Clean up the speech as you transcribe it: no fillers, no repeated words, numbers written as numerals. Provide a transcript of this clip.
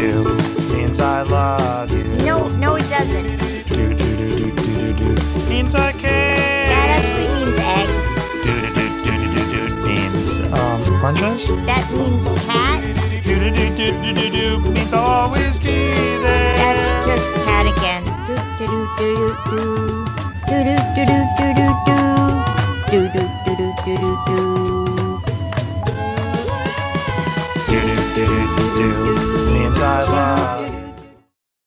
do means I love you. No, it doesn't. Do do do do do do do means I care. That actually means egg. Do do do do do do do means oranges. That means cat. Do do do do do do do means I'll always be there. That's just cat again. Do do do do do do do do do do do do do do do do do do. Do do do do do means I love